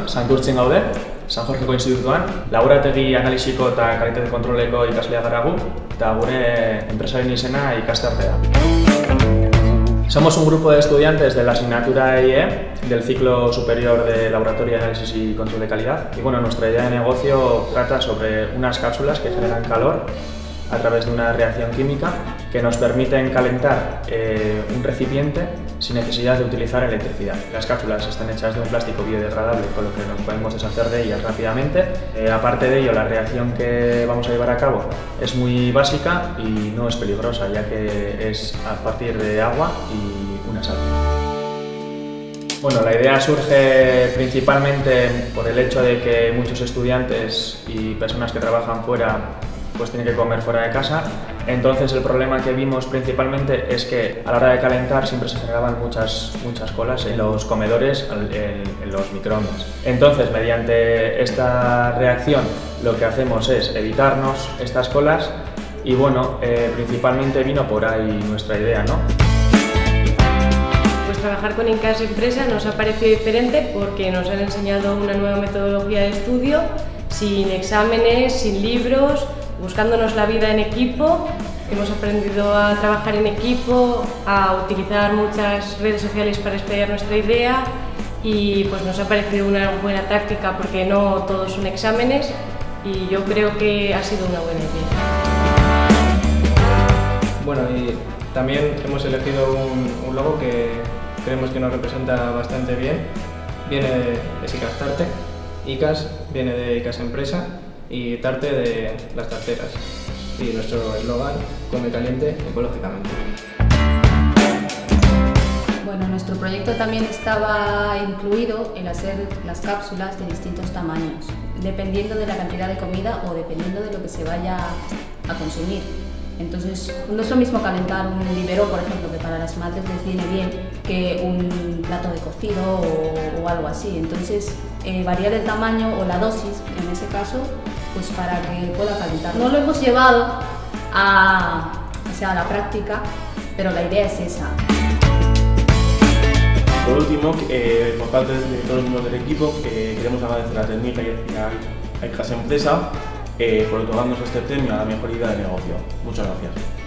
Santurtzin gaude, San Jorgeko Institutuan, laborategi analisiko eta kalitate kontroleko ikaslea gara gu, eta gure enpresaren izena Ikastertea. Somos un grupo de estudiantes de la asignatura EIE del ciclo superior de Laboratorio de Análisis y Control de Calidad. Y bueno, nuestra idea de negocio trata sobre unas cápsulas que generan calor a través de una reacción química que nos permiten calentar un recipiente sin necesidad de utilizar electricidad. Las cápsulas están hechas de un plástico biodegradable, con lo que nos podemos deshacer de ellas rápidamente. Aparte de ello, la reacción que vamos a llevar a cabo es muy básica y no es peligrosa, ya que es a partir de agua y una sal. Bueno, la idea surge principalmente por el hecho de que muchos estudiantes y personas que trabajan fuera pues tienen que comer fuera de casa. Entonces el problema que vimos principalmente es que a la hora de calentar siempre se generaban muchas colas en los comedores, en los microondas. Entonces, mediante esta reacción lo que hacemos es evitarnos estas colas y bueno, principalmente vino por ahí nuestra idea, ¿no? Pues trabajar con Icas Empresa nos ha parecido diferente porque nos han enseñado una nueva metodología de estudio, sin exámenes, sin libros, buscándonos la vida en equipo. Hemos aprendido a trabajar en equipo, a utilizar muchas redes sociales para explayar nuestra idea y pues nos ha parecido una buena táctica porque no todos son exámenes y yo creo que ha sido una buena idea. Bueno, y también hemos elegido un logo que creemos que nos representa bastante bien. Viene de Icastarte, Icas viene de Icas Empresa y Tarte de las tarteras. Y nuestro eslogan, come caliente ecológicamente. Bueno, nuestro proyecto también estaba incluido en hacer las cápsulas de distintos tamaños, dependiendo de la cantidad de comida o dependiendo de lo que se vaya a consumir. Entonces, no es lo mismo calentar un biberón, por ejemplo, que para las madres les viene bien, que un plato de cocido o algo así. Entonces, variar el tamaño o la dosis, en ese caso, pues para que pueda calentar. No lo hemos llevado a la práctica, pero la idea es esa. Por último, por parte de todos los miembros del equipo, queremos agradecer a Técnica y a Icas Empresa por otorgarnos este premio a la mejor idea de negocio. Muchas gracias.